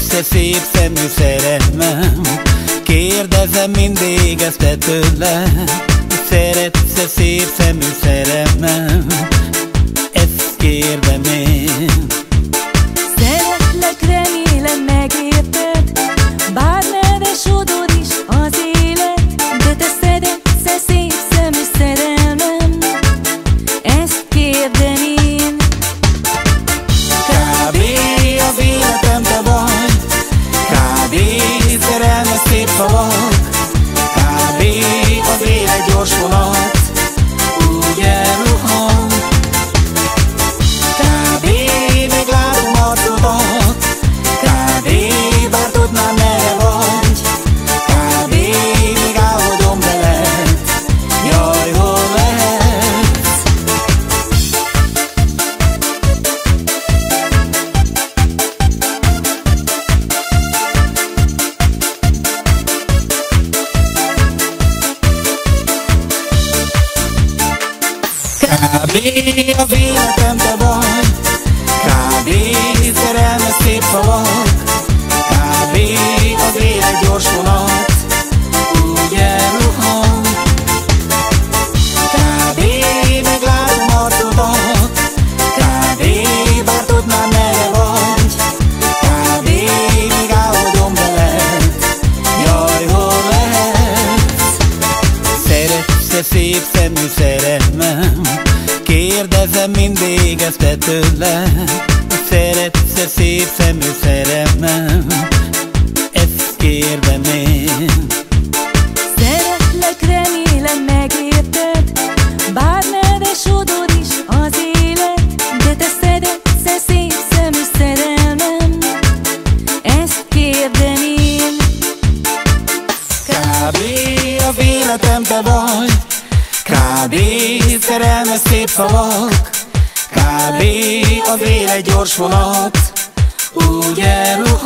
Szeretsz-e szép szemű szerelmem? Kérdezem mindig ezt te tőlem. Szeretsz-e szép szemű szerelmem? Ezt kérdem én. Szeretlek, remélem megérted, bár neves odor is az élet, de te szeretsz-e szép szemű szerelmem? Ezt kérdem én. Kb. az életem te vagy, kb. szerelmes szép szavak, kb. az élet gyors vonat, úgy elrohan. Kb. még látom arcodat, kb. bár tudnám merre vagy, kb. még álmodom veled, jaj, hol lehetsz? Kb. az életem te vagy, kb. szerelmes szép szavak, kb. az élet gyors vonat, úgy elrohan. Kb. még látom arcodat, kb. bár tudnám merre vagy, kb. még álmodom veled, jaj, hol lehetsz? Szeretsz-e szép szemű szerelmem? Kérdezem mindig ezt te tőlem. Szeretsz-e szép szemű szerelmem? Ezt kérdem én. Szeretlek, remélem megérted, bár neves odor is az élet, de te szeretsz-e szép szemű szerelmem? Ezt kérdem én. Kb. az életem te vagy, kb. szerelmes szép szavak, kb. az élet gyors vonat, úgy elrohan.